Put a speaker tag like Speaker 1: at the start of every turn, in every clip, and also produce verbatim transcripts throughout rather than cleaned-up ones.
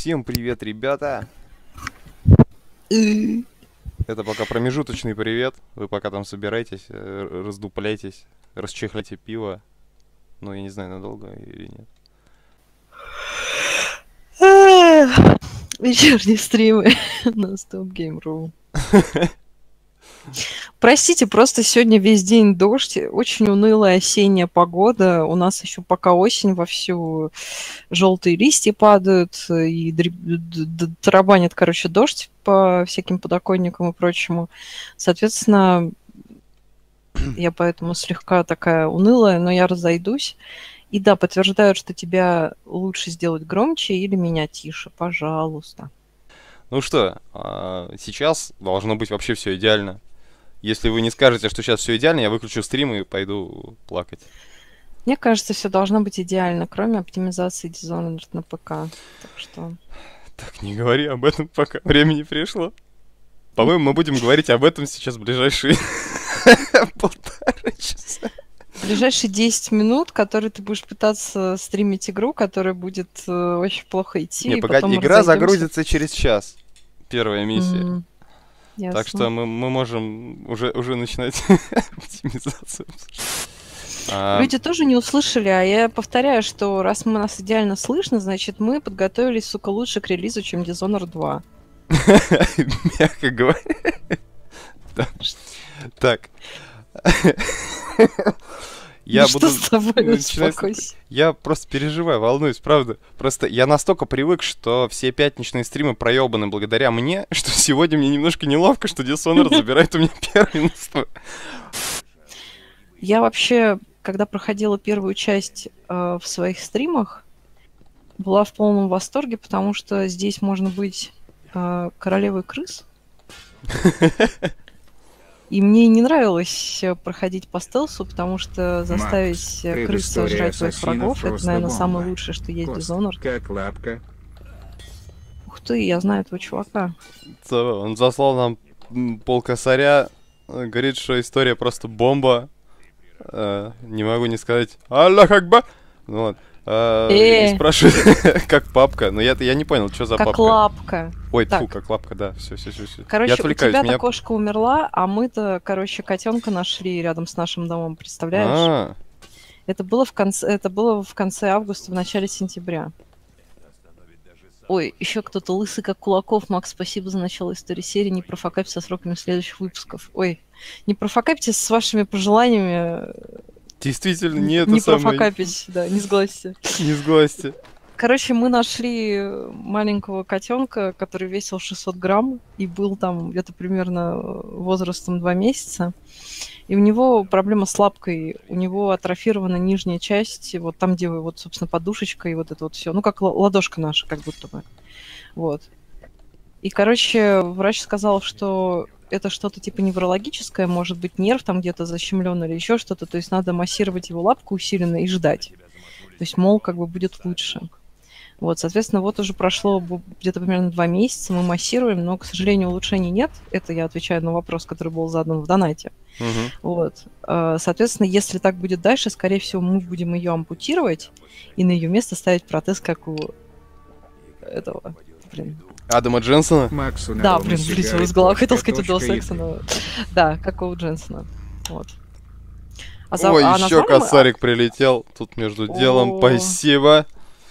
Speaker 1: Всем привет, ребята! Это пока промежуточный привет. Вы пока там собираетесь, э, раздупляйтесь, расчехляйте пиво. Ну, я не знаю, надолго или нет.
Speaker 2: Вечерние стримы на Stop Game Room. Простите, просто сегодня весь день дождь, очень унылая осенняя погода. У нас еще пока осень вовсю, желтые листья падают и тарабанит, короче, дождь по всяким подоконникам и прочему. Соответственно, я поэтому слегка такая унылая, но я разойдусь. И да, подтверждают, что тебя лучше сделать громче или меня тише, пожалуйста.
Speaker 1: Ну что, сейчас должно быть вообще все идеально. Если вы не скажете, что сейчас все идеально, я выключу стрим и пойду плакать.
Speaker 2: Мне кажется, все должно быть идеально, кроме оптимизации Dishonored на ПК. Так что...
Speaker 1: Так, не говори об этом, пока времени пришло. По-моему, мы будем говорить об этом сейчас в ближайшие полтора часа.
Speaker 2: В ближайшие десять минут, которые ты будешь пытаться стримить игру, которая будет э, очень плохо идти.
Speaker 1: Не, погоди, игра загрузится через час. Первая миссия.
Speaker 2: Mm,
Speaker 1: так что мы, мы можем уже, уже начинать оптимизацию.
Speaker 2: Люди тоже не услышали, а я повторяю, что раз мы нас идеально слышно, значит мы подготовились, сука, лучше к релизу, чем Dishonored два.
Speaker 1: Мягко говоря. Так. Я
Speaker 2: ну
Speaker 1: буду
Speaker 2: что с тобой? Успокойся.
Speaker 1: Я просто переживаю, волнуюсь, правда. Просто я настолько привык, что все пятничные стримы проебаны благодаря мне, что сегодня мне немножко неловко, что Dishonored забирает у меня первенство.
Speaker 2: Я вообще, когда проходила первую часть э, в своих стримах, была в полном восторге, потому что здесь можно быть э, королевой крыс. И мне не нравилось проходить по стелсу, потому что заставить
Speaker 3: Макс,
Speaker 2: крыс сожрать твоих врагов — это, наверное,
Speaker 3: бомба.
Speaker 2: самое лучшее, что есть в Dishonored.
Speaker 3: Как лапка?
Speaker 2: Ух ты, я знаю этого чувака.
Speaker 1: Он заслал нам полкосаря, говорит, что история просто бомба. Uh, не могу не сказать Аллах Акбар. Ну вот. Uh,
Speaker 2: э.
Speaker 1: Спрашивает, как папка. Но я, я не понял, что за
Speaker 2: как
Speaker 1: папка.
Speaker 2: Как лапка.
Speaker 1: Ой,
Speaker 2: так.
Speaker 1: Фу, как лапка, да. Все, все, все, все.
Speaker 2: Короче,
Speaker 1: я
Speaker 2: у тебя-то
Speaker 1: меня...
Speaker 2: кошка умерла, а мы-то, короче, котенка нашли рядом с нашим домом, представляешь?
Speaker 1: А-а-а.
Speaker 2: Это было в конце, это было в конце августа, в начале сентября. Ой, еще кто-то лысый, как Кулаков. Макс, спасибо за начало истории серии. Не профокапьте со сроками следующих выпусков. Ой, не профокапьте с вашими пожеланиями.
Speaker 1: Действительно, нет.
Speaker 2: Не
Speaker 1: самое...
Speaker 2: профокапить, да, не сглазьте.
Speaker 1: Не сглазьте.
Speaker 2: Короче, мы нашли маленького котенка, который весил шестьсот грамм и был там где-то примерно возрастом два месяца. И у него проблема с лапкой. У него атрофирована нижняя часть, вот там, где, вот, собственно, подушечка и вот это вот все. Ну, как ладошка наша, как будто бы. Вот. И, короче, врач сказал, что это что-то типа неврологическое, может быть, нерв там где-то защемлен или еще что-то. То есть надо массировать его лапку усиленно и ждать. То есть, мол, как бы будет лучше. Вот, соответственно, вот уже прошло где-то примерно два месяца, мы массируем, но, к сожалению, улучшений нет. Это я отвечаю на вопрос, который был задан в донате.
Speaker 1: Uh-huh.
Speaker 2: Вот. Соответственно, если так будет дальше, скорее всего, мы будем ее ампутировать и на ее место ставить протез, как у этого, блин.
Speaker 1: Адама Дженсона?
Speaker 3: Максу
Speaker 2: да, блин, вылетел из головы, хотел сказать у Дела Секса, но... Да, как у Дженсона. Вот.
Speaker 1: А за... Ой, а еще косарик мы... прилетел. Тут между О... делом, спасибо.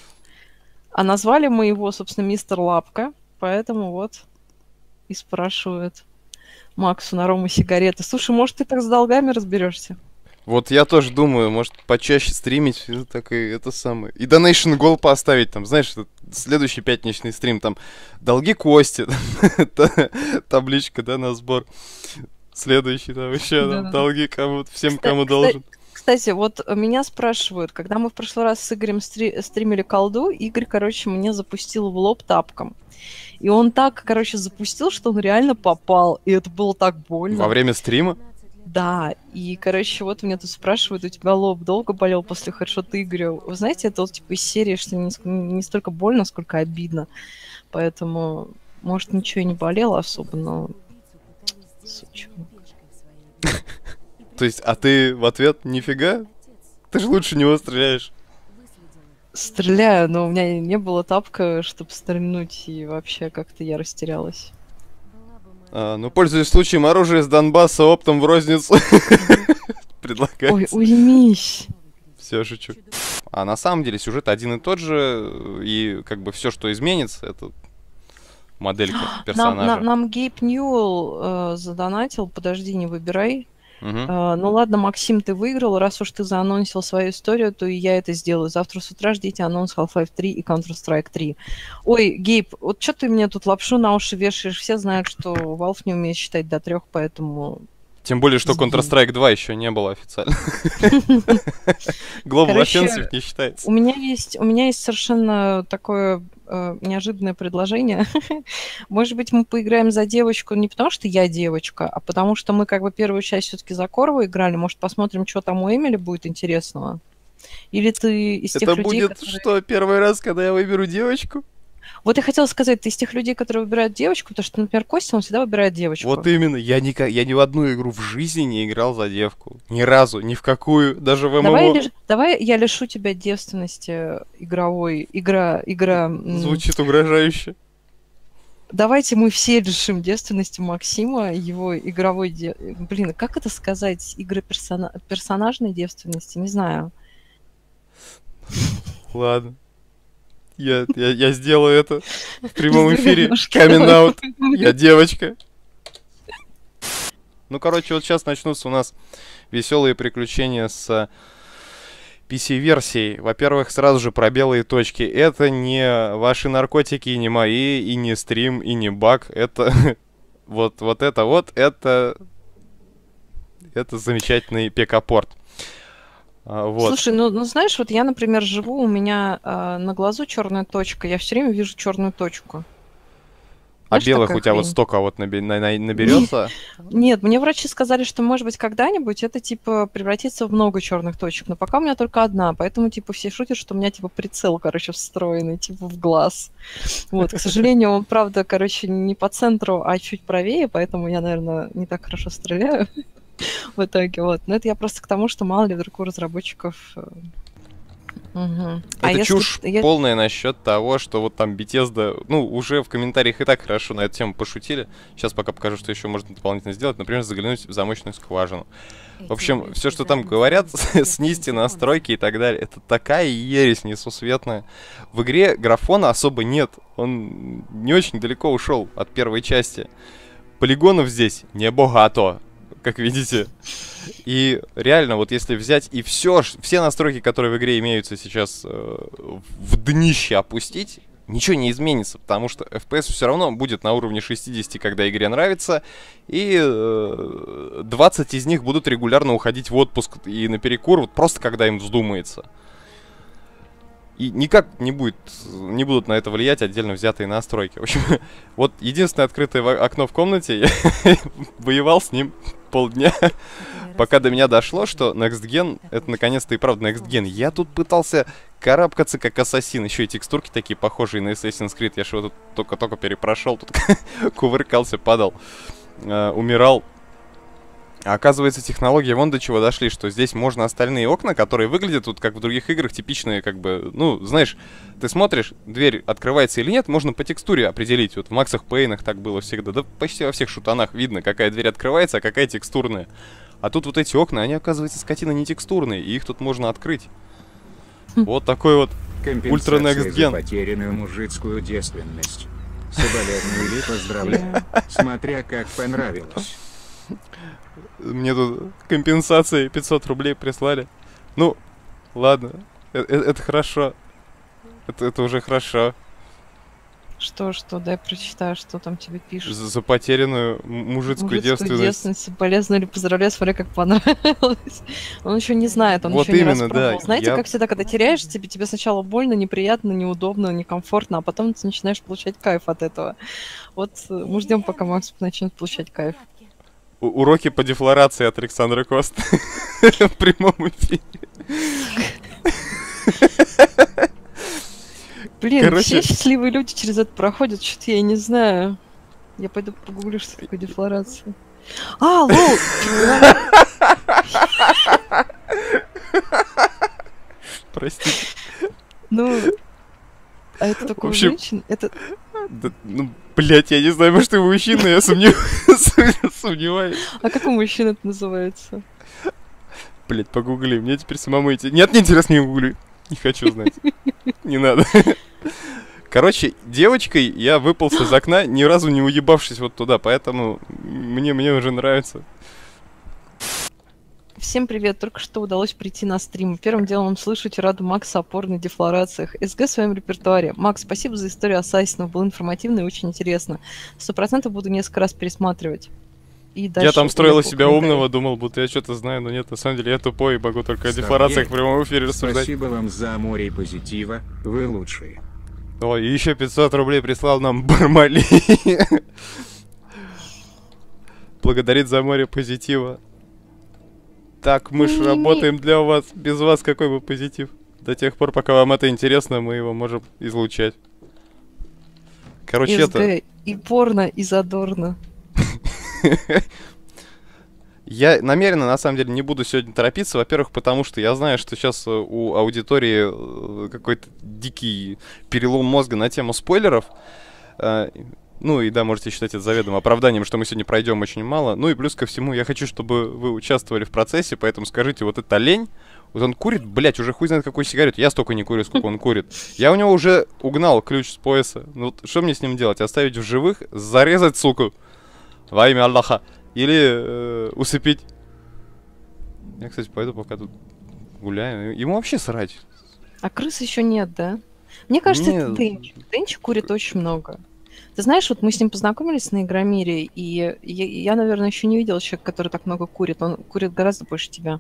Speaker 2: А назвали мы его, собственно, мистер Лапка, поэтому вот и спрашивают Максу на Рому сигареты. Слушай, может, ты так с долгами разберешься?
Speaker 1: Вот я тоже думаю, может, почаще стримить, так и это самое. И Donation Goal поставить, там, знаешь, следующий пятничный стрим, там, долги Кости, табличка, да, на сбор. Следующий, там, еще долги кому-то, всем, кому должен.
Speaker 2: Кстати, вот меня спрашивают, когда мы в прошлый раз с Игорем стри- стримили колду, Игорь, короче, мне запустил в лоб тапком. И он так, короче, запустил, что он реально попал. И это было так больно.
Speaker 1: Во время стрима?
Speaker 2: Да. И, короче, вот меня тут спрашивают, у тебя лоб долго болел после хедшота Игоря? Вы знаете, это вот типа из серии, что не, не столько больно, сколько обидно. Поэтому, может, ничего и не болело особо, но... Сучок.
Speaker 1: То есть, а ты в ответ нифига? Ты же лучше него стреляешь.
Speaker 2: Стреляю, но у меня не было тапка, чтобы стрельнуть, и вообще как-то я растерялась.
Speaker 1: А, ну, пользуясь случаем, оружие с Донбасса оптом в розницу предлагается.
Speaker 2: Ой, уймись.
Speaker 1: Все, шучу. А на самом деле сюжет один и тот же, и как бы все, что изменится, это моделька
Speaker 2: Нам,
Speaker 1: персонажа.
Speaker 2: нам, нам Гейб Ньюэлл э, задонатил, подожди, не выбирай.
Speaker 1: Угу.
Speaker 2: Э, ну ладно, Максим, ты выиграл, раз уж ты заанонсил свою историю, то и я это сделаю. Завтра с утра ждите анонс Half-Life три и Counter-Strike три. Ой, Гейб, вот что ты мне тут лапшу на уши вешаешь? Все знают, что Valve не умеет считать до трех, поэтому...
Speaker 1: Тем более, что
Speaker 2: Сгинь.
Speaker 1: Counter-Strike два еще не было официально. Global
Speaker 2: Короче,
Speaker 1: Offensive не считается.
Speaker 2: У меня есть, у меня есть совершенно такое э, неожиданное предложение. Может быть, мы поиграем за девочку не потому, что я девочка, а потому что мы как бы первую часть все-таки за Корову играли. Может, посмотрим, что там у Эмили будет интересного? Или ты из тех
Speaker 1: Это
Speaker 2: людей,
Speaker 1: будет
Speaker 2: которые...
Speaker 1: что, первый раз, когда я выберу девочку?
Speaker 2: Вот я хотела сказать, ты из тех людей, которые выбирают девочку, потому что, например, Костя, он всегда выбирает девочку.
Speaker 1: Вот именно. Я, никак, я ни в одну игру в жизни не играл за девку. Ни разу, ни в какую, даже в ММО.
Speaker 2: Давай, лиш... Давай я лишу тебя девственности игровой. Игра... игра... м,
Speaker 1: Звучит угрожающе.
Speaker 2: Давайте мы все лишим девственности Максима, его игровой... Де... Блин, как это сказать? Игры персона... персонажной девственности? Не знаю.
Speaker 1: Ладно. Я, я, я сделаю это в прямом
Speaker 2: Пизды
Speaker 1: эфире.
Speaker 2: ножки.
Speaker 1: Coming out. Я девочка. Ну, короче, вот сейчас начнутся у нас веселые приключения с пи си-версией. Во-первых, сразу же про белые точки. Это не ваши наркотики, не мои, и не стрим, и не баг. Это вот, вот это вот, это... Это замечательный пекапорт. А, вот.
Speaker 2: Слушай, ну, ну знаешь, вот я, например, живу, у меня э, на глазу черная точка, я все время вижу черную точку.
Speaker 1: А
Speaker 2: Знаешь,
Speaker 1: белых
Speaker 2: такая
Speaker 1: у тебя вот
Speaker 2: хрень?
Speaker 1: столько вот наби- на- на- наберется?
Speaker 2: Нет, мне врачи сказали, что, может быть, когда-нибудь это, типа, превратится в много черных точек, но пока у меня только одна, поэтому, типа, все шутят, что у меня, типа, прицел, короче, встроенный, типа, в глаз. Вот, к сожалению, он, правда, короче, не по центру, а чуть правее, поэтому я, наверное, не так хорошо стреляю в итоге, вот. Но это я просто к тому, что мало ли вдруг у разработчиков... э, мгм. А
Speaker 1: Это
Speaker 2: если
Speaker 1: чушь
Speaker 2: т- я-
Speaker 1: полная насчет того, что вот там Bethesda, ну, уже в комментариях и так хорошо на эту тему пошутили. Сейчас пока покажу, что еще можно дополнительно сделать. Например, заглянуть в замочную скважину. В общем, все, что там говорят, снизьте настройки и так далее, это такая ересь несусветная. В игре графона особо нет. Он не очень далеко ушел от первой части. Полигонов здесь не богато, как видите. И реально, вот если взять и все, все настройки, которые в игре имеются сейчас, э, в днище опустить, ничего не изменится, потому что эф пи эс все равно будет на уровне шестидесяти, когда игре нравится, и э, двадцать из них будут регулярно уходить в отпуск и на перекур, вот просто когда им вздумается. И никак не будет, не будут на это влиять отдельно взятые настройки. В общем, вот единственное открытое в- окно в комнате, я воевал с ним полдня, пока до меня дошло, что Next Gen, это наконец-то и правда Next Gen. Я тут пытался карабкаться как ассасин, еще и текстурки такие похожие на Assassin's Creed. Я же его тут только-только перепрошел, тут кувыркался, падал, э, умирал. А оказывается, технологии вон до чего дошли, что здесь можно остальные окна, которые выглядят тут, как в других играх, типичные, как бы, ну, знаешь, ты смотришь, дверь открывается или нет, можно по текстуре определить. Вот в Максах Пейнах так было всегда, да почти во всех шутанах видно, какая дверь открывается, а какая текстурная. А тут вот эти окна, они, оказывается, скотина не текстурные, и их тут можно открыть. Вот такой вот Ультра Next
Speaker 3: Компенсация за
Speaker 1: Gen.
Speaker 3: потерянную мужицкую девственность. Соболезную или поздравляю, смотря как понравилось.
Speaker 1: Мне тут компенсации пятьсот рублей прислали. Ну, ладно, э- э- это хорошо. Это, это уже хорошо.
Speaker 2: Что, что, дай прочитаю, что там тебе пишут.
Speaker 1: За, за потерянную м- мужицкую,
Speaker 2: Мужицкую
Speaker 1: девственность.
Speaker 2: девственность, полезно или поздравляю, смотри, как понравилось. Он еще не знает, он
Speaker 1: Вот
Speaker 2: еще не
Speaker 1: именно,
Speaker 2: распробовал.
Speaker 1: да,
Speaker 2: Знаете,
Speaker 1: я-
Speaker 2: как всегда, когда теряешь, тебе, тебе сначала больно, неприятно, неудобно, некомфортно, а потом ты начинаешь получать кайф от этого. Вот э, мы ждем, пока Макс начнет получать кайф.
Speaker 1: У- уроки по дефлорации от Александра Кост. В прямом эфире.
Speaker 2: Блин,
Speaker 1: Короче-
Speaker 2: все счастливые люди через это проходят, что-то я и не знаю. Я пойду погуглю, что такое дефлорация. А, лол!
Speaker 1: Простите.
Speaker 2: Ну,
Speaker 1: общем,
Speaker 2: женщин, это...
Speaker 1: да, ну, блядь, я не знаю, может, ты мужчина, я сомнев- сомневаюсь.
Speaker 2: А как у мужчин это называется?
Speaker 1: Блядь, погугли, мне теперь самому идти. Нет, не интересно, не гугли. Не хочу знать. Не надо. Короче, девочкой я выполз из окна, ни разу не уебавшись вот туда, поэтому мне, мне уже нравится.
Speaker 2: Всем привет, только что удалось прийти на стрим. Первым делом слышать раду Макса о порных дефлорациях. СГ в своем репертуаре. Макс, спасибо за историю ассасинов, было информативно и очень интересно. Сто процентов буду несколько раз пересматривать. И
Speaker 1: Я
Speaker 2: дальше
Speaker 1: там строил из
Speaker 2: уехал
Speaker 1: себя
Speaker 2: комментарий.
Speaker 1: умного, думал, будто я что-то знаю, но нет, на самом деле я тупой и могу только о
Speaker 3: Сергей,
Speaker 1: дефлорациях в прямом эфире рассуждать.
Speaker 3: Спасибо вам за море и позитива, вы лучшие.
Speaker 1: Ой, и еще пятьсот рублей прислал нам Бармали. Благодарит за море позитива. Так, мы ж
Speaker 2: Не-не-не.
Speaker 1: работаем для вас. Без вас какой бы позитив? До тех пор, пока вам это интересно, мы его можем излучать. Короче, это...
Speaker 2: СГ и порно, и задорно.
Speaker 1: Я намеренно, на самом деле, не буду сегодня торопиться. Во-первых, потому что я знаю, что сейчас э, у аудитории э, какой-то дикий перелом мозга на тему спойлеров. Э, Ну и да, можете считать это заведомым оправданием, что мы сегодня пройдем очень мало. Ну и плюс ко всему, я хочу, чтобы вы участвовали в процессе, поэтому скажите, вот это лень, вот он курит, блять, уже хуй знает какую сигарету. Я столько не курю, сколько он курит. Я у него уже угнал ключ с пояса. Ну вот что мне с ним делать? Оставить в живых? Зарезать, суку? Во имя Аллаха. Или э, усыпить? Я, кстати, пойду пока тут гуляю. Ему вообще срать.
Speaker 2: А крыс еще нет, да? Мне кажется, это
Speaker 1: Нет.
Speaker 2: Денчик. Денчик курит очень много. Ты знаешь, вот мы с ним познакомились на Игромире, и я, я, наверное, еще не видела человека, который так много курит. Он курит гораздо больше тебя.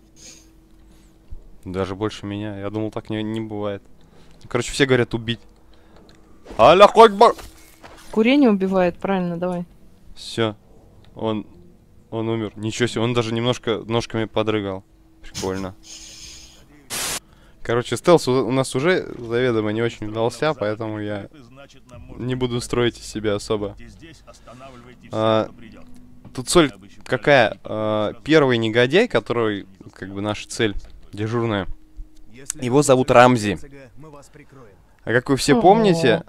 Speaker 1: Даже больше меня. Я думал, так не, не бывает. Короче, все говорят убить. Аллах Акбар!
Speaker 2: Курение убивает, правильно, давай.
Speaker 1: Все. Он... Он умер. Ничего себе, он даже немножко ножками подрыгал. Прикольно. Короче, стелс у у нас уже заведомо не очень удался, поэтому я не буду строить из себя особо. А, тут соль какая? А, первый негодяй, который, как бы, наша цель дежурная. Его зовут Рамзи. А как вы все
Speaker 2: Ого.
Speaker 1: помните,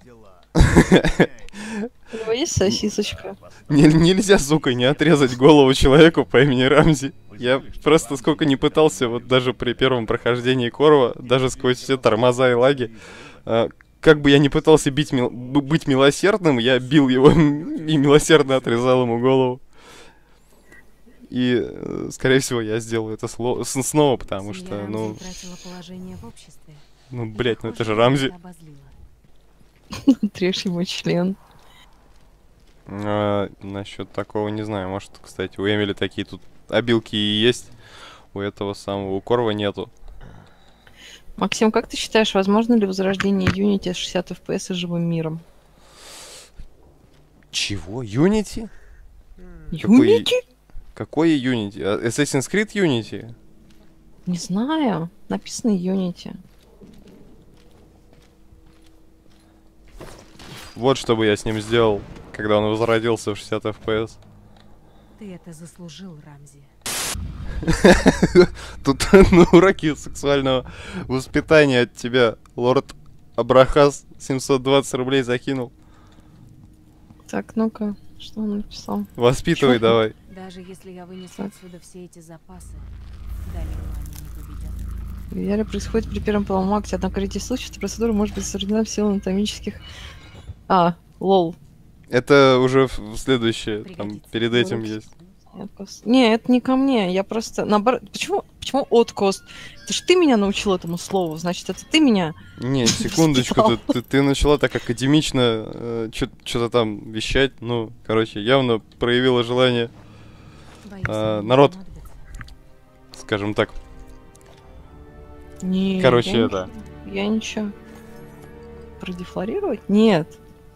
Speaker 2: У него есть сосисочка?
Speaker 1: не- нельзя, сука, не отрезать голову человеку по имени Рамзи. Я просто сколько не пытался, вот даже при первом прохождении Корва, даже сквозь все тормоза и лаги, а, как бы я не пытался бить мил- б- быть милосердным, я бил его и милосердно отрезал ему голову. И, э, скорее всего, я сделаю это сло- с- снова, потому
Speaker 4: Семья
Speaker 1: что,
Speaker 4: Рамзи
Speaker 1: ну,
Speaker 4: утратила положение в обществе.
Speaker 1: ну,
Speaker 4: И,
Speaker 1: блять, ну это
Speaker 4: похоже,
Speaker 1: же Рамзи.
Speaker 4: это обозлило.
Speaker 2: Трешь ему член.
Speaker 1: А, насчет такого не знаю. Может, кстати, у Эмили такие тут обилки и есть. У этого самого, у Корва нету.
Speaker 2: Максим, как ты считаешь, возможно ли возрождение Unity с шестьдесят эф пи эс и живым миром?
Speaker 1: Чего? Unity? Какой-
Speaker 2: Unity?
Speaker 1: Какой Unity? А, Assassin's Creed Unity?
Speaker 2: Не знаю. Написано Unity.
Speaker 1: Вот что бы я с ним сделал, когда он возродился в шестьдесят эф пи эс.
Speaker 4: Ты это заслужил, Рамзи.
Speaker 1: Тут на уроки сексуального воспитания от тебя лорд Абрахас семьсот двадцать рублей закинул.
Speaker 2: Так, ну-ка, что он написал?
Speaker 1: Воспитывай
Speaker 2: Чё?
Speaker 1: давай.
Speaker 4: Даже если я вынесу
Speaker 2: Так.
Speaker 4: отсюда все эти запасы, Далилу они не победят.
Speaker 2: В идеале происходит при первом полном акте, однако в ряде случаев эта процедура может быть осуждена в силу анатомических... А, лол.
Speaker 1: Это уже в в следующее, там,
Speaker 4: Пригодится.
Speaker 1: перед этим
Speaker 2: Вот.
Speaker 1: есть.
Speaker 2: Откос. Не, это не ко мне, я просто... Наоборот, почему, почему откост? Это ж ты меня научил этому слову, значит, это ты меня...
Speaker 1: Не, секундочку, ты, ты, ты начала так академично что-то там вещать. Ну, короче, явно проявила желание,
Speaker 4: Боюсь,
Speaker 1: А,
Speaker 4: они не
Speaker 1: народ.
Speaker 4: понадобятся.
Speaker 1: скажем так.
Speaker 2: Не,
Speaker 1: Короче,
Speaker 2: я
Speaker 1: это...
Speaker 2: ничего- Я ничего... Продефлорировать? Нет.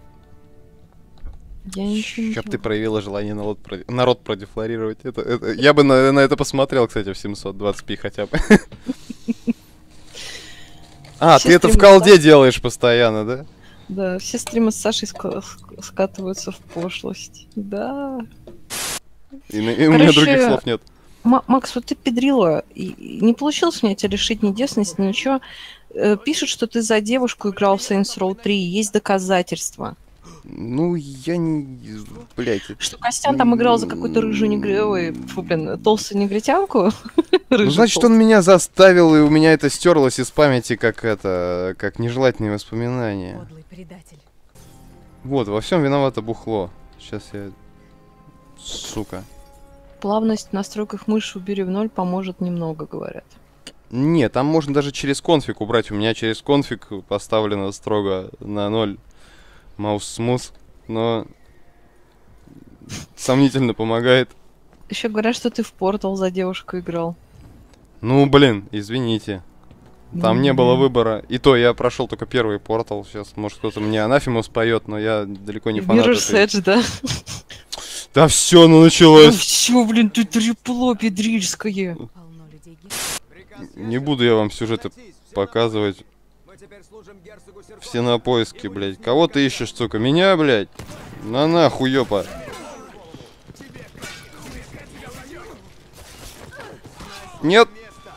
Speaker 2: Я ничего не
Speaker 1: Чтоб ты
Speaker 2: делала.
Speaker 1: проявила желание народ, проде- народ продефлорировать. Это, это- я бы на, на это посмотрел, кстати, в семьсот двадцать пи хотя бы. А,
Speaker 2: Все
Speaker 1: ты это в
Speaker 2: стримы
Speaker 1: колде делаешь постоянно, да?
Speaker 2: Да, все стримы с Сашей ска- ск- скатываются в пошлость. Да.
Speaker 1: И, на- и у меня
Speaker 2: Короче,
Speaker 1: других слов нет.
Speaker 2: Ма- Макс, вот ты педрила, и и не получилось мне тебя лишить ни девственности, ничего. Э, Пишут, что ты за девушку играл в Saints Row три, есть доказательства.
Speaker 1: Ну, я не... Блядь.
Speaker 2: Что Костян там играл за какую-то рыжую негр... Ой, фу, блин, толстую негритянку.
Speaker 1: Ну,
Speaker 2: Рыжую
Speaker 1: значит, он
Speaker 2: толстую.
Speaker 1: меня заставил, и у меня это стерлось из памяти, как это... Как нежелательные воспоминания.
Speaker 4: Подлый предатель.
Speaker 1: Вот, во всем виновато бухло. Сейчас я... Сука.
Speaker 2: Плавность в настройках мыши убери в ноль поможет немного, говорят.
Speaker 1: Не, там можно даже через конфиг убрать. У меня через конфиг поставлено строго на ноль маус смус, но сомнительно помогает.
Speaker 2: Еще говорят, что ты в Портал за девушку играл.
Speaker 1: Ну, блин, извините. Там не было
Speaker 2: М.
Speaker 1: выбора. И то я прошел только первый портал. Сейчас, может, кто-то мне анафему споет, но я далеко не фанат
Speaker 2: Mirror's
Speaker 1: этой.
Speaker 2: Edge, да?
Speaker 1: Да все, ну
Speaker 2: Ну
Speaker 1: началось.
Speaker 2: все, блин, ты трепло педрильское.
Speaker 4: Полно людей гибнет.
Speaker 1: Не буду я вам сюжеты показывать. Все на поиске, блядь. Кого ты ищешь, сука? Меня, блядь? На нахуй, ёпа. Нет.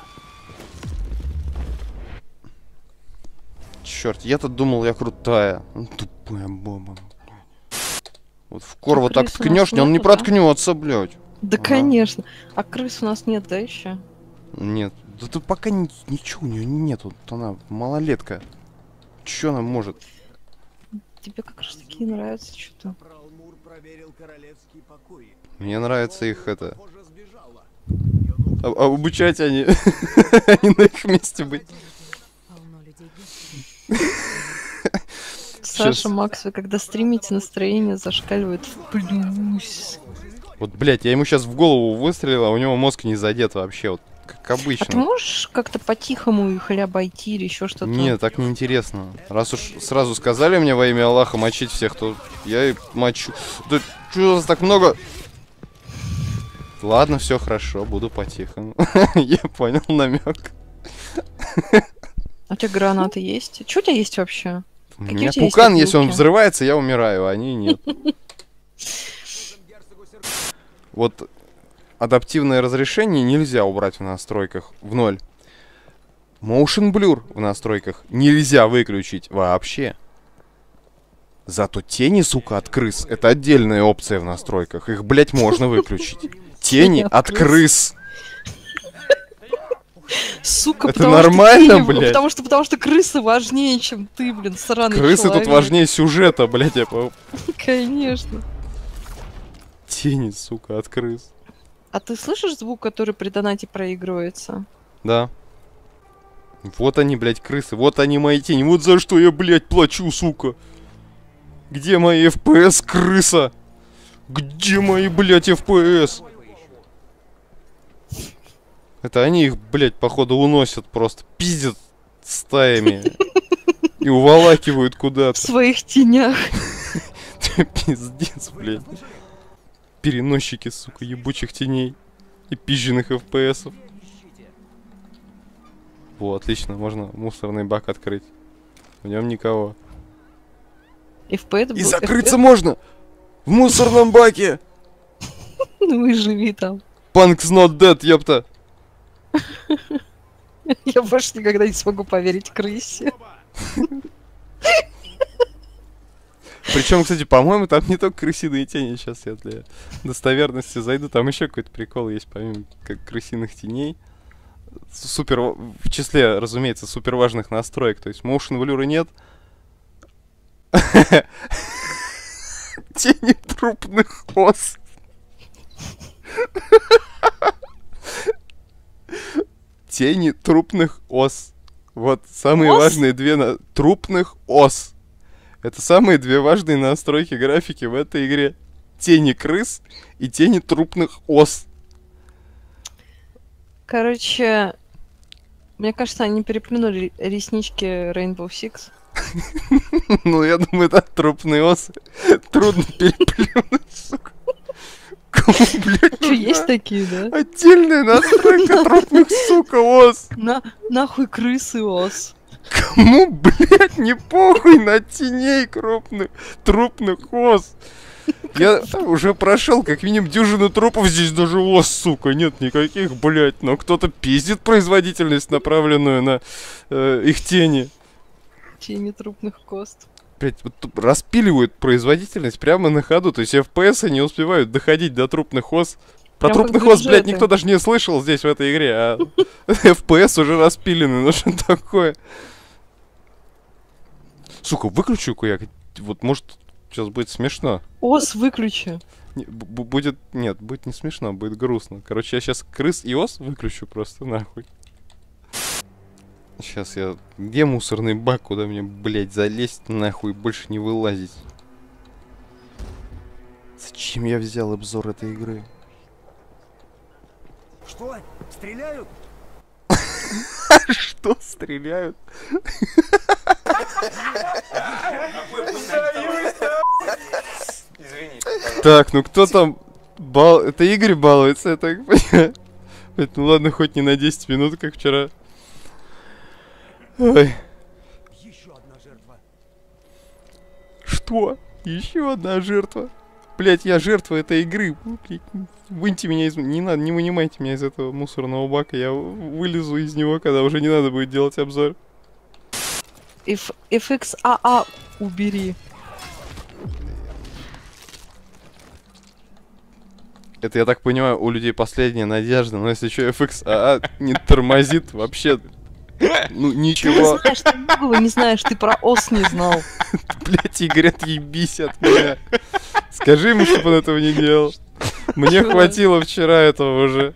Speaker 1: Черт, я-то думал, я крутая. Ну, тупая баба. Вот в кор
Speaker 2: А
Speaker 1: вот так
Speaker 2: крыс у нас
Speaker 1: ткнешь, он не
Speaker 2: нету, да?
Speaker 1: проткнется, блядь.
Speaker 2: Да,
Speaker 1: Ага.
Speaker 2: конечно. А крыс у нас нет, да, еще?
Speaker 1: Нет. Да тут пока ни- ничего у нее нету. Вот она малолетка. Че она может?
Speaker 2: Тебе как раз такие нравятся что-то.
Speaker 1: Мне нравится их это. А- обучать они. Они на их месте быть.
Speaker 4: Полно людей гибнет.
Speaker 2: Саша,
Speaker 1: Щас.
Speaker 2: Макс, вы когда стримите, настроение зашкаливает в плюс.
Speaker 1: Вот, блядь, я ему сейчас в голову выстрелил, а у него мозг не задет вообще. Вот как
Speaker 2: А ты
Speaker 1: обычно.
Speaker 2: можешь как-то по-тихому их или обойти, или еще что-то?
Speaker 1: Не, так неинтересно. Раз уж сразу сказали мне во имя Аллаха мочить всех, то я и мочу. Да чё у вас так много? Ладно, все хорошо, буду по-тихому. Я понял намек.
Speaker 2: А у тебя гранаты есть? Что у тебя есть вообще?
Speaker 1: У
Speaker 2: Какие
Speaker 1: меня
Speaker 2: у тебя есть
Speaker 1: пукан, если он
Speaker 2: опилки?
Speaker 1: взрывается, я умираю, а они нет. Вот адаптивное разрешение нельзя убрать в настройках в ноль. Motion Blur в настройках нельзя выключить вообще. Зато тени, сука, от крыс — это отдельная опция в настройках. Их, блять, можно выключить. Тени
Speaker 2: от
Speaker 1: от
Speaker 2: крыс.
Speaker 1: крыс.
Speaker 2: Сука,
Speaker 1: Это
Speaker 2: потому что
Speaker 1: нормально,
Speaker 2: ты-
Speaker 1: блядь?
Speaker 2: Потому что, потому что крысы важнее, чем ты, блин, сраный
Speaker 1: Крысы тут
Speaker 2: человек.
Speaker 1: важнее сюжета, блять, я по...
Speaker 2: Конечно.
Speaker 1: Тени, сука, от крыс.
Speaker 2: А ты слышишь звук, который при донате проигрывается?
Speaker 1: Да. Вот они, блядь, крысы. Вот они, мои тени. Вот за что я, блядь, плачу, сука. Где мои эф пи эс, крыса? Где мои, блядь, эф пи эс? Это они их, блядь, походу уносят просто. Пиздят стаями. И уволакивают
Speaker 2: В
Speaker 1: куда-то.
Speaker 2: своих тенях.
Speaker 1: Пиздец, блядь. Переносчики, сука, ебучих теней. И пизженных эф пи эсов. Во, отлично, можно мусорный бак открыть. В нем никого.
Speaker 2: эф пи эс
Speaker 1: И
Speaker 2: был-
Speaker 1: закрыться можно! В мусорном баке!
Speaker 2: Ну и живи там.
Speaker 1: Punk's not dead, ёпта!
Speaker 2: Я больше никогда не смогу поверить крысе.
Speaker 1: Причем, кстати, по-моему, там не только крысиные тени. Сейчас я для достоверности зайду. Там еще какой-то прикол есть, помимо как крысиных теней. Супер, в числе, разумеется, супер важных настроек. То есть motion blur нет. Тени трупных ос. Тени трупных ос. Вот самые
Speaker 2: Ос?
Speaker 1: важные две на... трупных ос. Это самые две важные настройки графики в этой игре. Тени крыс и тени трупных ос.
Speaker 2: Короче, мне кажется, они переплюнули реснички Rainbow Six.
Speaker 1: Ну, я думаю, да, трупные осы. Трудно переплюнуть, сука. Кому, блядь,
Speaker 2: Что, есть
Speaker 1: нужна
Speaker 2: такие, да?
Speaker 1: отдельная настройка трупных, сука, ос?
Speaker 2: На, нахуй крысы, ос.
Speaker 1: Кому, блядь, не похуй на теней крупных, трупных ос? Я уже прошел как минимум дюжину трупов, здесь даже ос, сука, нет никаких, блять. Но кто-то пиздит производительность, направленную на э, их тени.
Speaker 2: Тени трупных кост.
Speaker 1: Блять, вот тут распиливают производительность прямо на ходу. То есть эф пи эс не успевают доходить до трупных ос. Про
Speaker 2: Прям
Speaker 1: трупных
Speaker 2: как
Speaker 1: ос, блядь,
Speaker 2: бюджеты.
Speaker 1: никто даже не слышал здесь, в этой игре. А эф пи эс уже распилены, ну что такое? Сука, выключу-ка я. Вот может сейчас будет смешно.
Speaker 2: Ос выключи.
Speaker 1: Не, б- будет... Нет, будет не смешно, будет грустно. Короче, я сейчас крыс и ос выключу просто, нахуй. Сейчас я... Где мусорный бак, куда мне, блядь, залезть, нахуй, больше не вылазить? Зачем я взял обзор этой игры?
Speaker 5: Что? Стреляют?
Speaker 1: Что стреляют? Так, ну кто там... Бал... Это Игорь балуется, я так понимаю. Ну ладно, хоть не на десять минут, как вчера. Ой.
Speaker 5: Еще одна жертва.
Speaker 1: Что? Еще одна жертва. Блять, я жертва этой игры. Блядь, выньте меня из... Не надо, не вынимайте меня из этого мусорного бака. Я вылезу из него, когда уже не надо будет делать обзор.
Speaker 2: эф икс эй эй убери.
Speaker 1: Это, я так понимаю, у людей последняя надежда. Но если еще эф икс эй эй не тормозит, вообще... Ну,
Speaker 2: Ты не
Speaker 1: ничего.
Speaker 2: знаешь, ты многого не знаешь, ты про ос не знал.
Speaker 1: Блять, Игорь, отъебись от меня. Скажи ему, чтобы он этого не делал. Мне
Speaker 2: Чё?
Speaker 1: хватило вчера этого уже.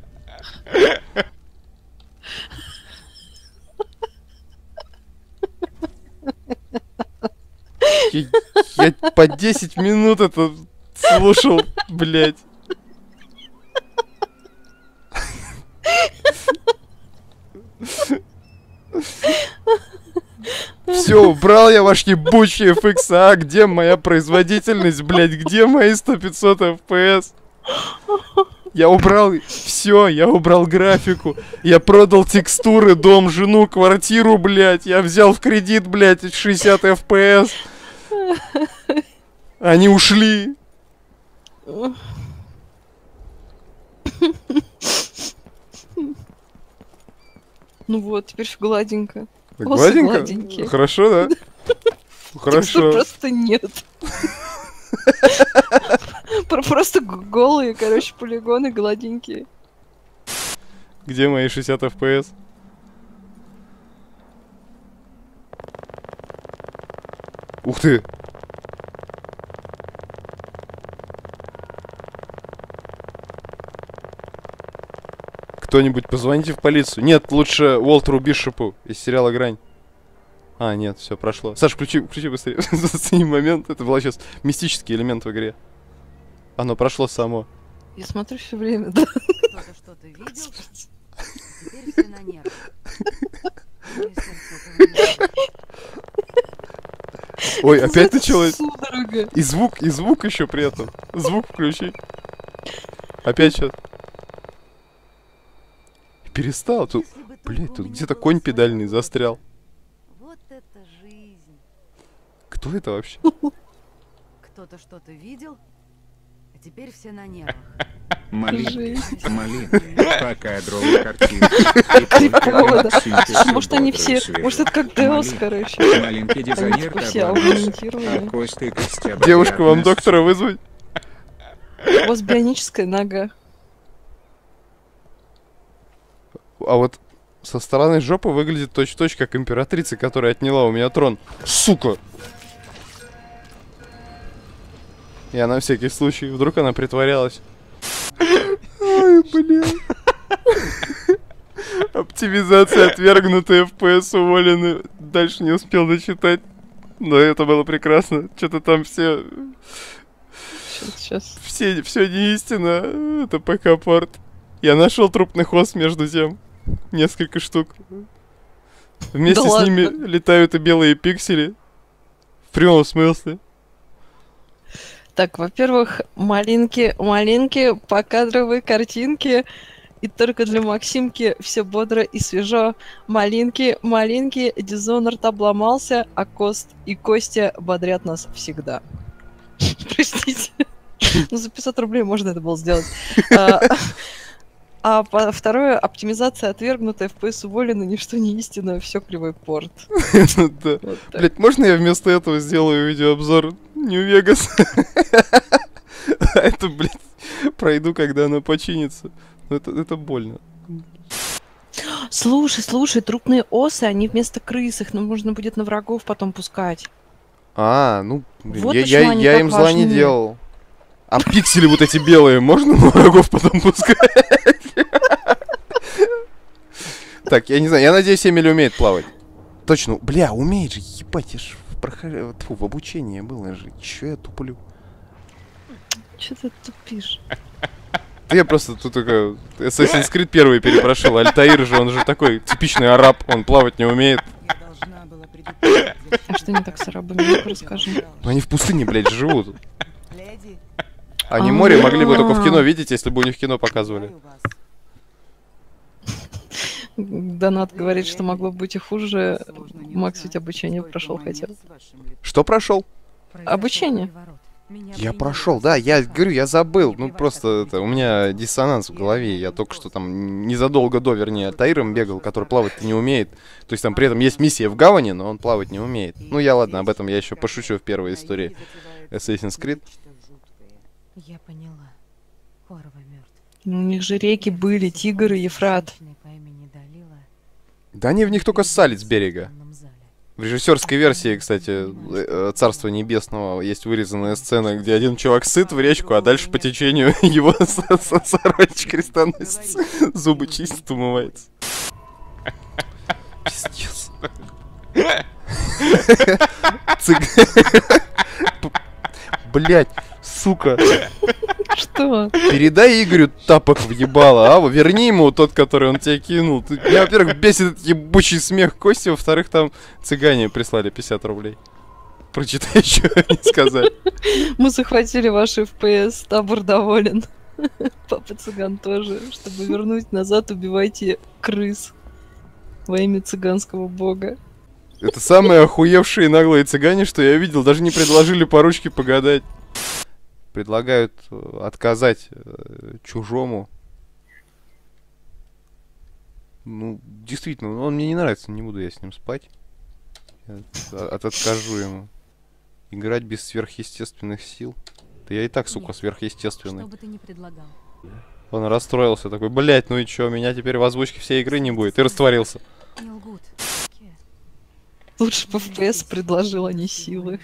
Speaker 1: Я, я по десять минут это слушал, блять. Все, убрал я ваш ебучий эф икс эй, где моя производительность, блять, где мои сто пятьсот эф пи эс? Я убрал все, я убрал графику, я продал текстуры, дом, жену, квартиру, блять, я взял в кредит, блять, шестьдесят эф пи эс. Они ушли.
Speaker 2: Ну вот, теперь все гладенько. Осы
Speaker 1: Гладенько?
Speaker 2: гладенькие.
Speaker 1: Хорошо, да?
Speaker 2: Текстур
Speaker 1: Хорошо.
Speaker 2: просто нет. Про- Просто г- голые, короче, полигоны гладенькие.
Speaker 1: Где мои шестьдесят эф пи эс? Ух ты! Кто-нибудь позвоните в полицию. Нет, лучше Уолтеру Бишопу из сериала «Грань». А, нет, все, прошло. Саш, включи, включи быстрее. Зацени момент. Это был сейчас мистический элемент в игре. Оно прошло само.
Speaker 2: Я смотрю все время, да.
Speaker 4: Кто-то что-то видел, теперь все на нервах. Мое сердце этого не знает.
Speaker 1: Ой, опять началось.
Speaker 2: Судорога.
Speaker 1: И звук, и звук еще при этом. Звук включи. Опять сейчас. Перестал. Тут,
Speaker 4: Если бы только
Speaker 1: блядь,
Speaker 4: у
Speaker 1: тут
Speaker 4: меня
Speaker 1: где-то
Speaker 4: была
Speaker 1: конь
Speaker 4: своя
Speaker 1: педальный
Speaker 4: лодка.
Speaker 1: застрял.
Speaker 4: Вот это жизнь.
Speaker 1: Кто это вообще?
Speaker 4: Кто-то что-то видел, а теперь все на нервах.
Speaker 3: Малинки,
Speaker 2: Жизнь.
Speaker 3: малинки, покадровые картинки.
Speaker 2: Прикольно. Может, они все... Может, это как Деос, короче.
Speaker 3: Маленький
Speaker 2: Они
Speaker 3: дизайнер
Speaker 2: типа все
Speaker 3: добавил.
Speaker 2: аугментированные.
Speaker 3: А Костя и Костя
Speaker 1: Девушка, вам
Speaker 3: приятно.
Speaker 1: доктора вызвать?
Speaker 2: У вас бионическая нога.
Speaker 1: А вот со стороны жопы выглядит точь-в-точь как императрица, которая отняла у меня трон. Сука! Я на всякий случай, вдруг она притворялась. Ой, блин. Оптимизация отвергнута, эф пи эс уволены. Дальше не успел дочитать. Но это было прекрасно. Что-то там все...
Speaker 2: Сейчас, сейчас.
Speaker 1: Все, все не истина. Это ПК-порт. Я нашел трупный хост между тем. Несколько штук. Вместе
Speaker 2: Да
Speaker 1: с
Speaker 2: ладно?
Speaker 1: ними летают и белые пиксели. В прямом смысле.
Speaker 2: Так, во-первых, малинки, малинки, покадровые картинки. И только для Максимки все бодро и свежо. Малинки, малинки, Дизонорд обломался, а Кост и Костя бодрят нас всегда. Простите. Ну, за пятьсот рублей можно это было сделать. А, А по- второе, оптимизация отвергнута, эф пи эс уволена, ничто не истина, все кривой порт.
Speaker 1: Ну да.
Speaker 2: Вот так.
Speaker 1: Блять, можно я вместо этого сделаю видеообзор Нью-Вегас? А это, блядь, пройду, когда она починится. Ну, Это, это больно.
Speaker 2: Слушай, слушай, трупные осы, они вместо крыс, их ну, можно будет на врагов потом пускать.
Speaker 1: А, ну, блин,
Speaker 2: Вот
Speaker 1: я,
Speaker 2: почему
Speaker 1: я,
Speaker 2: они
Speaker 1: я
Speaker 2: так
Speaker 1: им зла не
Speaker 2: важны.
Speaker 1: делал. А пиксели вот эти белые можно на врагов потом пускать? Так, я не знаю, я надеюсь, Эмили умеет плавать. Точно, бля, умеет же, ебать, я ж в, проход... Тьфу, в обучении было же. Чё я туплю?
Speaker 2: Че ты тупишь?
Speaker 1: Да я просто тут только Assassin's Creed первый перепрошел. Альтаир же, он же такой типичный араб, он плавать не умеет.
Speaker 6: Я должна была предупредить.
Speaker 2: А что не так с арабами? Ну-ка расскажи.
Speaker 1: Но они в пустыне, блядь, живут.
Speaker 6: Леди,
Speaker 1: Они море могли бы только в кино
Speaker 2: А.
Speaker 1: видеть, если бы у них кино показывали.
Speaker 6: знаю вас.
Speaker 2: Донат говорит, что могло быть и хуже. Макс ведь обучение прошел хотя бы.
Speaker 1: Что прошел?
Speaker 2: Обучение.
Speaker 1: Я прошел, да, я говорю, я забыл. Ну просто это, у меня диссонанс в голове. Я только что там незадолго до, вернее, Альтаиром бегал, который плавать не умеет. То есть там при этом есть миссия в гавани, но он плавать не умеет. Ну я ладно, об этом я еще пошучу в первой истории Assassin's Creed.
Speaker 4: Я поняла. Корва мертв.
Speaker 2: Ну, у них же реки были, Тигр и Ефрат.
Speaker 4: По имени Далила
Speaker 1: Да они в них только ссали с берега.
Speaker 4: в данном зале.
Speaker 1: В режиссерской версии, кстати, э, Царства Небесного есть вырезанная сцена, где один чувак сыт в речку, а дальше по течению его сородич крестоносец зубы чистит, умывается. Пиздец. Блять, сука.
Speaker 2: Что?
Speaker 1: Передай Игорю тапок въебало, а? Верни ему тот, который он тебе кинул. Ты- Меня, во-первых, бесит этот ебучий смех Кости, во-вторых, там цыгане прислали пятьдесят рублей. Прочитай, что они сказали.
Speaker 2: Мы захватили ваш эф пи эс, табор доволен. Папа цыган тоже. Чтобы вернуть назад, убивайте крыс. Во имя цыганского бога.
Speaker 1: Это самые охуевшие наглые цыгане, что я видел. Даже не предложили по ручке погадать. Предлагают э, отказать э, чужому. Ну, действительно, он мне не нравится, не буду я с ним спать. Я от- откажу ему. Играть без сверхъестественных сил. Да я и так, сука,
Speaker 4: Нет.
Speaker 1: сверхъестественный.
Speaker 4: Что бы ты ни предлагал.
Speaker 1: Он расстроился, такой, блять, ну и чё, меня теперь в озвучке всей игры не будет. И растворился.
Speaker 4: Не лгут. Ке.
Speaker 2: Лучше бы эф пи эс предложил, а не силы.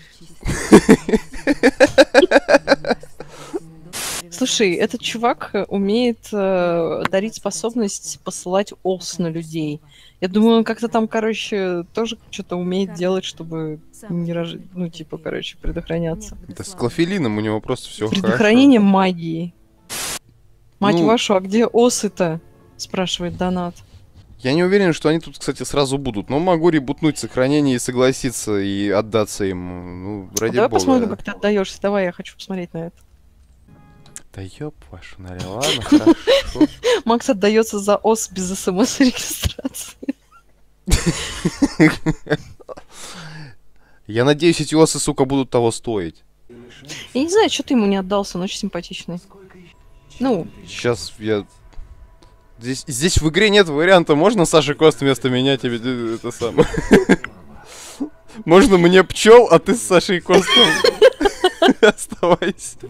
Speaker 2: Слушай, этот чувак э, умеет э, дарить способность посылать ос на людей. Я думаю, он как-то там, короче, тоже что-то умеет делать, чтобы не рож... ну, типа, короче, предохраняться.
Speaker 1: Да с клофелином у него просто все хорошо.
Speaker 2: Предохранение магии. Мать
Speaker 1: Ну-
Speaker 2: вашу, а где осы-то? Спрашивает Донат.
Speaker 1: Я не уверен, что они тут, кстати, сразу будут. Но могу ребутнуть сохранение и согласиться, и отдаться им. Ну,
Speaker 2: А
Speaker 1: ради
Speaker 2: давай
Speaker 1: бога.
Speaker 2: посмотрим, как ты отдаешься. Давай, я хочу посмотреть на это.
Speaker 1: Да ёб вашу налево, ладно, хорошо.
Speaker 2: Макс отдается за ос без смс регистрации.
Speaker 1: Я надеюсь, эти осы, сука, будут того стоить.
Speaker 2: Я не знаю, что ты ему не отдался, он очень симпатичный. Ну,
Speaker 1: Сейчас я... Здесь, здесь в игре нет варианта, можно Саше Кост вместо меня тебе э, это самое? Можно мне пчел, а ты с Сашей Костом оставайся.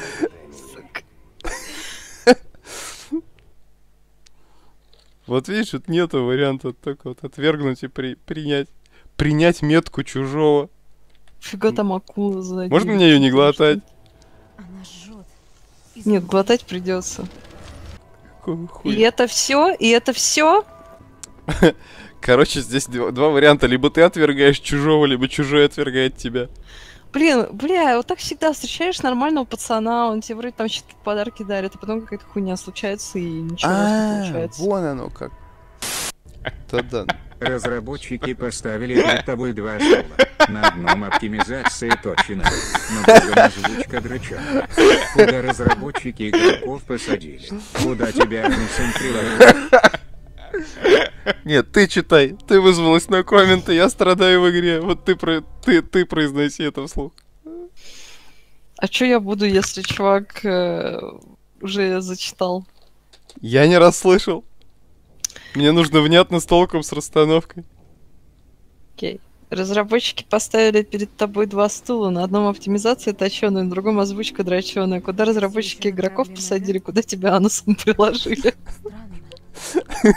Speaker 1: Вот видишь, тут нету варианта только вот отвергнуть и при, принять. Принять метку чужого.
Speaker 2: фига там акула сзади.
Speaker 1: Можно мне ее не глотать?
Speaker 4: Она жжет.
Speaker 2: Нет, глотать придется.
Speaker 1: Какой хуй.
Speaker 2: И это все? И это все?
Speaker 1: Короче, здесь два, два варианта. Либо ты отвергаешь чужого, либо чужой отвергает тебя.
Speaker 2: Блин, бля, вот так всегда встречаешь нормального пацана, он тебе вроде там что-то подарки дарит, а потом какая-то хуйня случается и ничего у вас не получается.
Speaker 1: вон оно как. Да-да.
Speaker 3: Разработчики поставили перед тобой два стула. На одном оптимизация точена, на другом озвучка дрочана. Куда разработчики игроков посадили? Куда тебя Анисен приложил?
Speaker 1: Нет, ты читай. Ты вызвалась на комменты, я страдаю в игре. Вот ты, про... ты, ты произноси это вслух.
Speaker 2: А чё я буду, если чувак э, уже зачитал?
Speaker 1: Я не расслышал. Мне нужно внятно с толком, с расстановкой.
Speaker 2: Окей. Разработчики поставили перед тобой два стула. На одном оптимизация точёная, на другом озвучка дрочёная. Куда разработчики игроков посадили, куда тебя анусом приложили.
Speaker 4: Странно.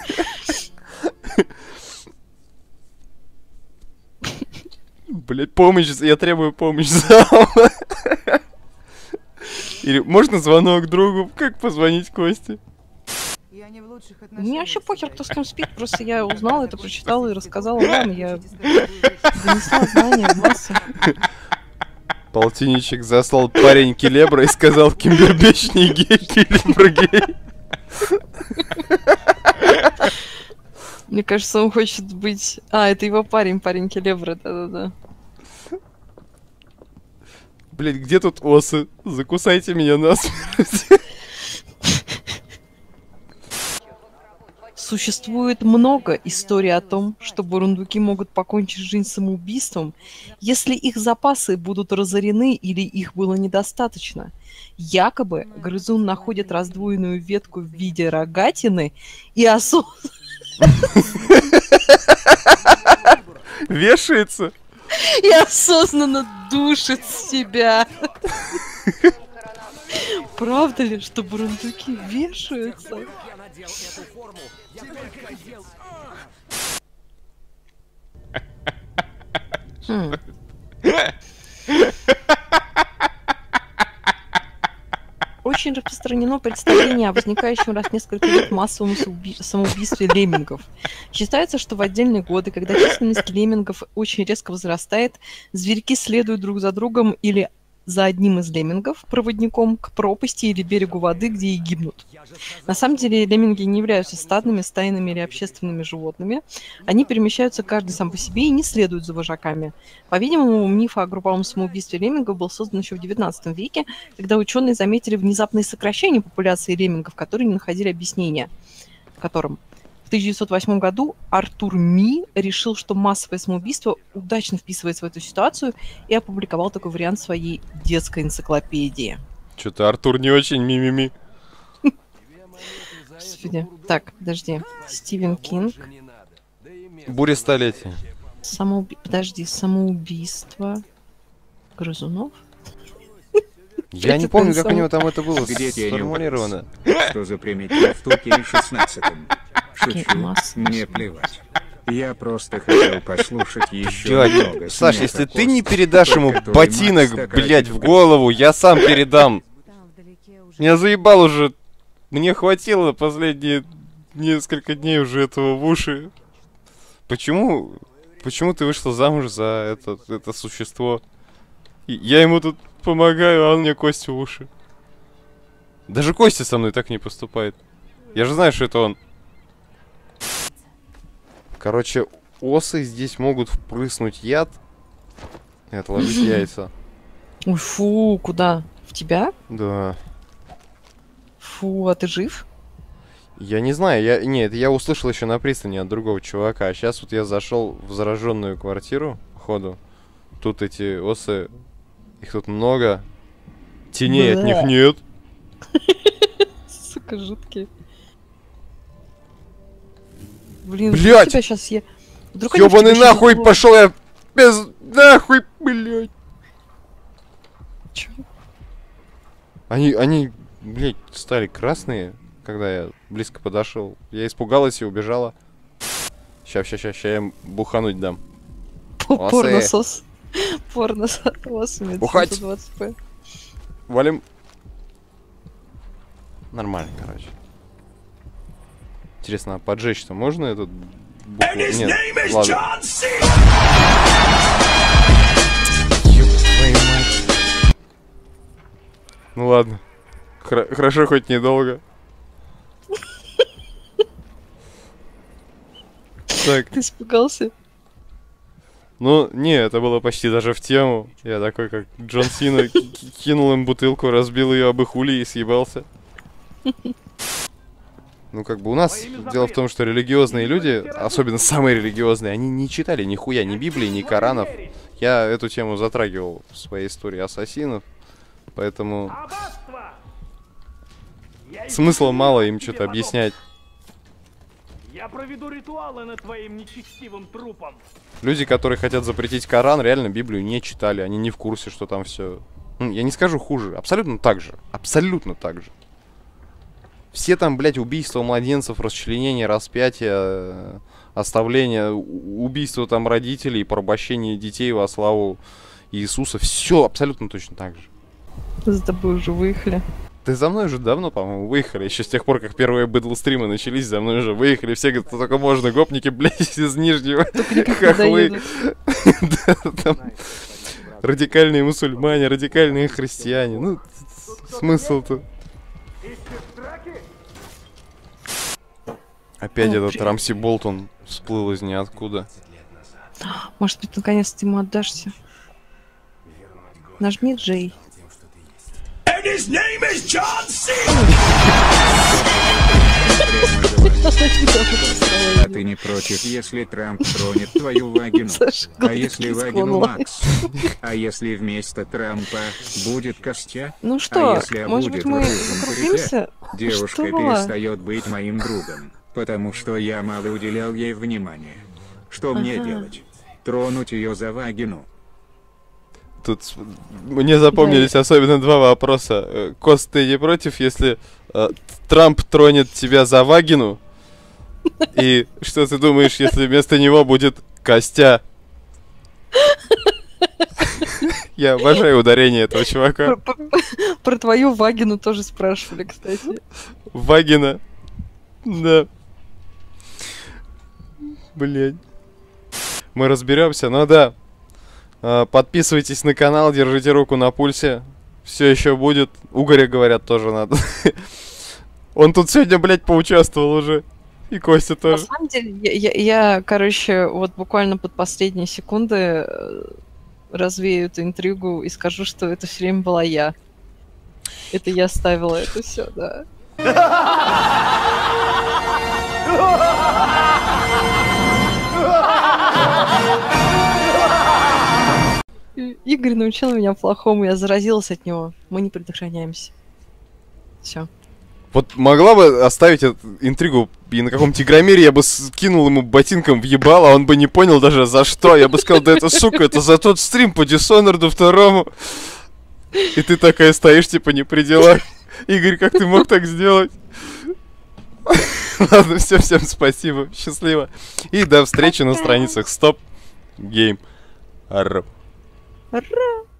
Speaker 1: Блять, помощь, я требую помощь. Зал. Или можно звонок другу? Как позвонить Косте?
Speaker 6: Я не в лучших отношениях.
Speaker 2: Мне вообще
Speaker 6: с
Speaker 2: похер,
Speaker 6: этой
Speaker 2: кто с кем спит. Просто я
Speaker 6: девушкой.
Speaker 2: узнала это, прочитала и рассказала вам. Я
Speaker 6: Хотите стать такой же?
Speaker 2: донесла знания в массы.
Speaker 1: Полтинничек заслал парень Келебра и сказал: Кимбербеч не гей, Келебра гей.
Speaker 2: Мне кажется, он хочет быть... А, это его парень, парень Келебра, да-да-да.
Speaker 1: Блять, где тут осы? Закусайте меня насмерть.
Speaker 2: Существует много историй о том, что бурундуки могут покончить жизнь самоубийством, если их запасы будут разорены или их было недостаточно. Якобы грызун находит раздвоенную ветку в виде рогатины и осо...
Speaker 1: Вешается.
Speaker 2: и осознанно душит себя. Правда ли, что бурундуки вешаются?
Speaker 5: Я надел эту форму. Я только хотел...
Speaker 2: Хм. Очень распространено представление о возникающем раз в несколько лет массовом самоуби- самоубийстве леммингов. Считается, что в отдельные годы, когда численность леммингов очень резко возрастает, зверьки следуют друг за другом или за одним из леммингов, проводником, к пропасти или берегу воды, где и гибнут. На самом деле лемминги не являются стадными, стайными или общественными животными. Они перемещаются каждый сам по себе и не следуют за вожаками. По-видимому, миф о групповом самоубийстве леммингов был создан еще в девятнадцатом веке, когда ученые заметили внезапное сокращение популяции леммингов, которые не находили объяснения которым. В тысяча девятьсот восьмом году Артур Ми решил, что массовое самоубийство удачно вписывается в эту ситуацию и опубликовал такой вариант в своей детской энциклопедии.
Speaker 1: Что-то Артур не очень ми-ми-ми.
Speaker 2: Господи. Так, подожди. Стивен Кинг.
Speaker 1: Буря столетия.
Speaker 2: Самоуби... Подожди, самоубийство грызунов?
Speaker 1: Я не
Speaker 2: Это
Speaker 1: помню,
Speaker 2: он
Speaker 1: как у
Speaker 2: сам.
Speaker 1: него там это было
Speaker 3: Где тебе не
Speaker 1: сформулировано.
Speaker 3: Что заприметил в Туке шестнадцатом?
Speaker 2: Окей,
Speaker 3: Шучу,
Speaker 2: масса.
Speaker 3: мне плевать. Я просто хотел послушать еще
Speaker 1: Дядь,
Speaker 3: много
Speaker 1: Саш,
Speaker 3: смеха
Speaker 1: если ты не
Speaker 3: после,
Speaker 1: передашь ему
Speaker 3: который
Speaker 1: ботинок,
Speaker 3: Макс такая
Speaker 1: блядь, в
Speaker 3: любит.
Speaker 1: голову, я сам передам.
Speaker 4: Там вдалеке уже...
Speaker 1: Меня заебал уже. Мне хватило последние несколько дней уже этого в уши. Почему? Почему ты вышла замуж за это, это существо? И я ему тут помогаю, а он мне Костю в уши. Даже Костя со мной так не поступает. Я же знаю, что это он. Короче, осы здесь могут впрыснуть яд и отложить яйца.
Speaker 2: Ой, фу, куда? В тебя?
Speaker 1: Да.
Speaker 2: Фу, а ты жив?
Speaker 1: Я не знаю, я. Нет, я услышал еще на пристани от другого чувака. А сейчас вот я зашел в зараженную квартиру, походу. Тут эти осы. Их тут много. Теней от них
Speaker 2: Бля.
Speaker 1: нет.
Speaker 2: Сука, жуткие. Блин,
Speaker 1: Блядь!
Speaker 2: тебя сейчас я... Вдруг они в
Speaker 1: Ёбаный
Speaker 2: тебя
Speaker 1: нахуй
Speaker 2: щас-
Speaker 1: пошел я без. Нахуй, блядь.
Speaker 2: Чё?
Speaker 1: Они, они, блядь, стали красные, когда я близко подошел. Я испугалась и убежала. Ща, ща, ща, ща я им бухануть дам. Осы.
Speaker 2: Порносос. Порносос.
Speaker 1: Бухать.
Speaker 2: семьсот двадцать пэ.
Speaker 1: Валим. Нормально, короче. Интересно, а поджечь-то можно этот букву? Нет, ладно. Ёб твою мать. Ну ладно. Хра- хорошо, хоть недолго. Так,
Speaker 2: Ты испугался?
Speaker 1: ну, не, это было почти даже в тему. Я такой, как Джон Сина, ки- ки- кинул им бутылку, разбил ее об их ули и съебался. Ну, как бы у нас дело в том, что религиозные люди, особенно самые религиозные, они не читали нихуя, ни Библии, ни Коранов. Я эту тему затрагивал в своей истории ассасинов. Поэтому
Speaker 5: Аббатство! Я
Speaker 1: смысла
Speaker 5: ищу
Speaker 1: мало
Speaker 5: мира
Speaker 1: им
Speaker 5: тебе
Speaker 1: что-то
Speaker 5: потом.
Speaker 1: объяснять.
Speaker 5: Я проведу ритуалы над твоим нечестивым трупом.
Speaker 1: Люди, которые хотят запретить Коран, реально Библию не читали. Они не в курсе, что там все. Я не скажу хуже. Абсолютно так же. Абсолютно так же. Все там, блядь, убийства младенцев, расчленение, распятие, оставление, у- убийство там родителей, порабощение детей во славу Иисуса. Все абсолютно точно так же.
Speaker 2: За тобой уже выехали.
Speaker 1: Ты за мной уже давно, по-моему, выехали. Еще с тех пор, как первые бэдл-стримы начались, за мной уже выехали все, кто только можно. Гопники, блядь, из Нижнего. Хохлы.
Speaker 2: Доедут.
Speaker 1: Да, там радикальные мусульмане, радикальные христиане. Ну, смысл-то. Опять
Speaker 2: О,
Speaker 1: этот
Speaker 2: привет.
Speaker 1: Рамси Болтон всплыл из ниоткуда.
Speaker 2: Может быть, наконец ты ему отдашься? Нажми Джей.
Speaker 3: А ты не против, если Трамп тронет твою вагину?
Speaker 2: Саша,
Speaker 3: А если
Speaker 2: глазки
Speaker 3: вагину
Speaker 2: склонила.
Speaker 3: Макс? А если вместо Трампа будет Костя?
Speaker 2: Ну что,
Speaker 3: если
Speaker 2: может
Speaker 3: будет
Speaker 2: быть, мы
Speaker 3: другом
Speaker 2: закрутимся?
Speaker 3: Девушка
Speaker 2: Что?
Speaker 3: перестает быть моим другом, потому что я мало уделял ей внимания. Что мне
Speaker 2: Ага.
Speaker 3: делать? Тронуть ее за вагину?
Speaker 1: Тут с- мне запомнились особенно два вопроса. Э, Кост, ты не против, если э, Трамп тронет тебя за вагину? И что ты думаешь, если вместо него будет Костя? Я обожаю ударение этого чувака.
Speaker 2: Про, про- про твою вагину тоже спрашивали, кстати.
Speaker 1: Вагина. Да. Блять. Мы разберемся, но да. А, Подписывайтесь на канал, держите руку на пульсе. Все еще будет. Угоря, говорят, тоже надо. Он тут сегодня, блядь, поучаствовал уже. И Костя
Speaker 2: На
Speaker 1: тоже.
Speaker 2: самом деле, я, я- я, короче, вот буквально под последние секунды э, развею эту интригу и скажу, что это все время была я. Это я ставила это все, да. И- Игорь научил меня плохому, я заразилась от него. Мы не предохраняемся. Все.
Speaker 1: Вот могла бы оставить эту интригу, и на каком-то игромире я бы скинул ему ботинком в ебало, а он бы не понял даже за что. Я бы сказал, да это, сука, это за тот стрим по Dishonored второму. И ты такая стоишь, типа, не при делах. Игорь, как ты мог так сделать? Ладно, все, всем спасибо, счастливо. И до встречи на страницах Стоп Гейм.
Speaker 2: Ура!